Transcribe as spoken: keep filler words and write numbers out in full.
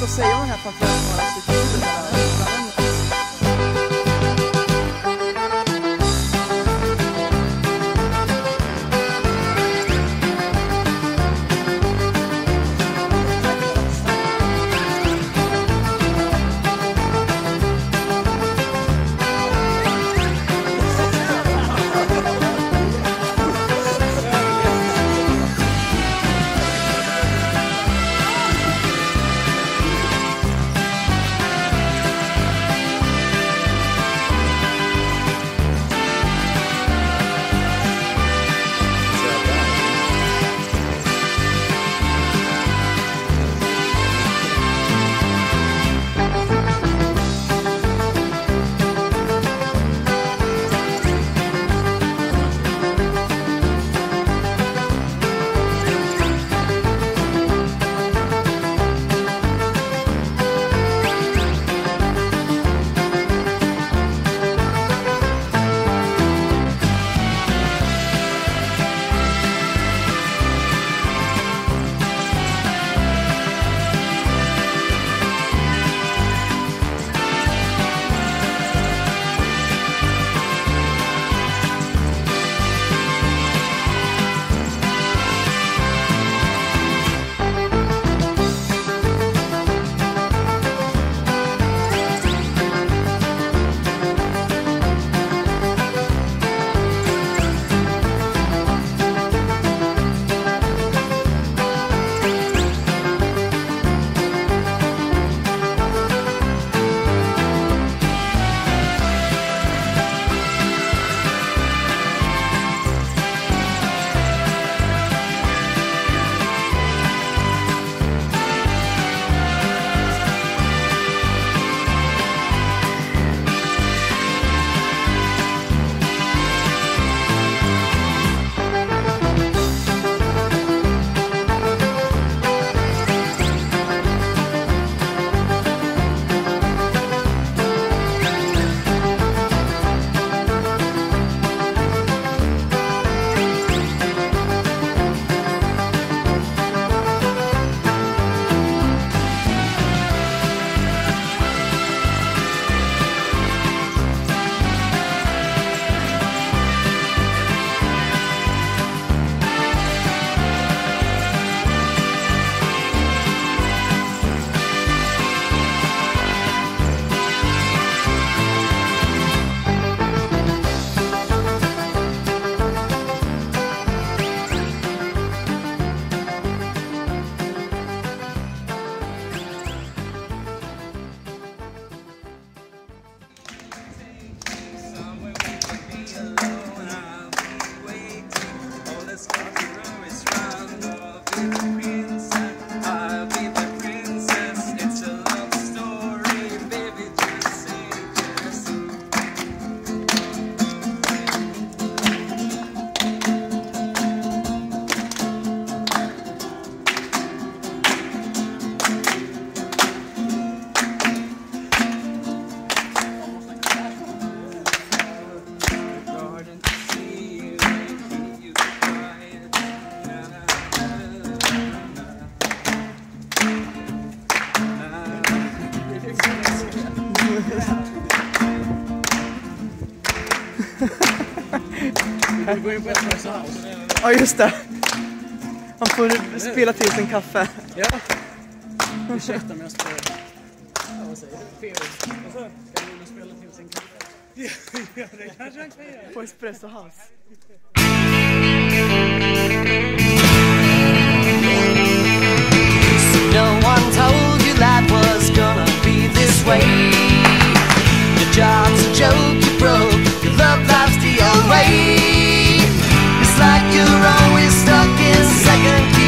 att säga om den här fanfaren var så kul där. Du går in på Espresso House. Ja, just det. Man får spela till sin kaffe. Ja. Ursäkta mig, jag spelar. Ja, vad säger du? Fel. Vad sa du? Ska du spela till sin kaffe? Ja, det kanske han kan göra. På Espresso House. No one told you life was gonna be this way. Your job's a joke, you broke. Your love life's the old way. It's like you're always stuck in second